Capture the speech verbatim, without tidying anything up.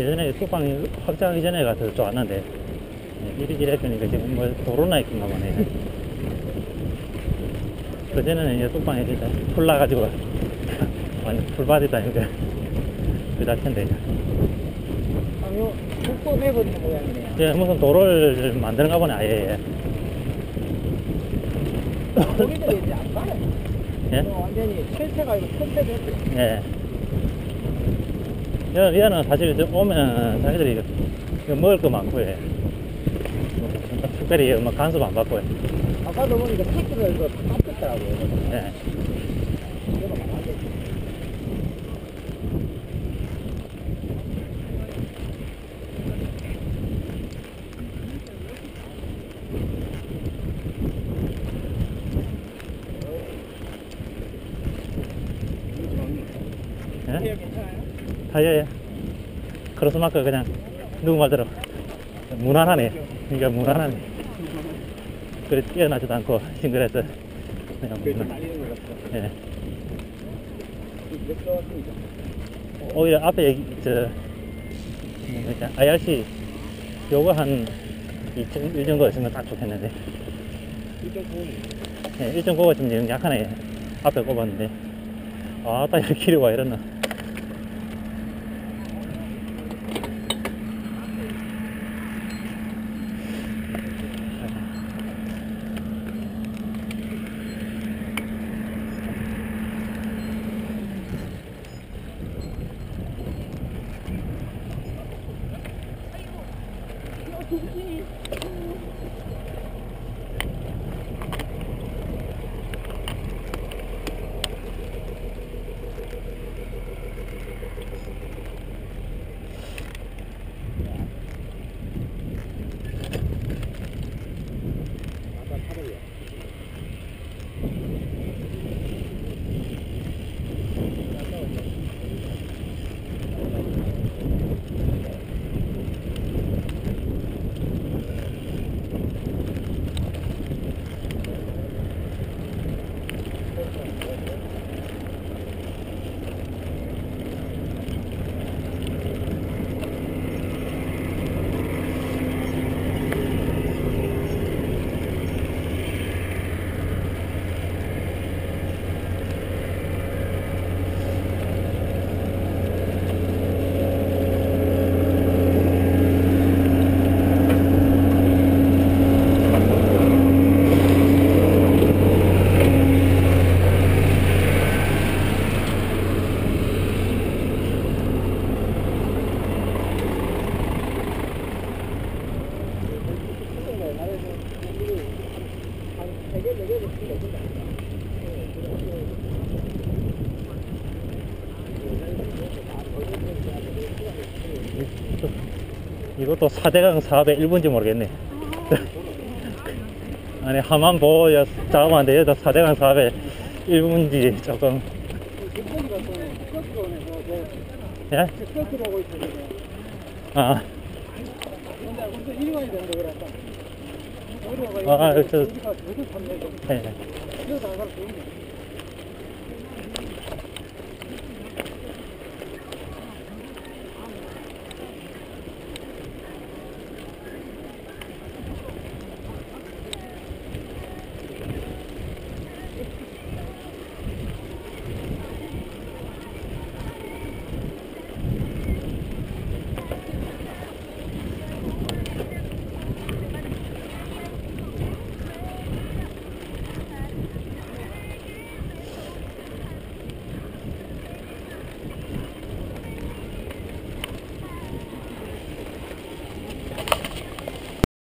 예전에 뚝방이 확장하기 전에 가서 좋았는데, 예, 이리저리 했으니까 지금 뭐 도로나 있구나 보네. 그전에는 이제 뚝방이 진짜 풀 나가지고, 완전 풀밭이다니까. 그 자체인데. 아니요, 국도 내버리는 모양이네요. 예, 무슨 도로를 만드는가 보네, 아예. 우리들이 이제 안 가네. 예? 어, 완전히 철새가 아니고 철새됐어요. 예. 얘, 얘는 사실 오면 자기들이 이거 먹을 거 많고, 예. 뭐, 특별히 뭐 간섭 안 받고, 예. 아까도 보니까 택시를 이거 다 깎였더라고요. 예. 이거 많아져. 예? 타이어 괜찮아요? 타이어에 크로스마크 그냥 누구 말대로 무난하네. 그러니까 무난하네. 그래 뛰어나지도 않고 싱글해서 그냥 무난. 달리는 것 같아요. 예. 몇 좋았습니다. 오히려 앞에 여기 저 뭐냐 아이알씨 요거 한 일 정도 있으면 딱 좋겠는데. 일단 구원이. 예, 일 점 구가 좀 약하네. 앞에 꼽았는데. 아, 딱 이렇게 길이 와 이랬나. 이것도 사대강 사업의 일부인지 모르겠네. 아니, 하만 보고 작업하는데 여기도 사대강 사업의 일부인지 조금. 예? 아. 아, 저. 예.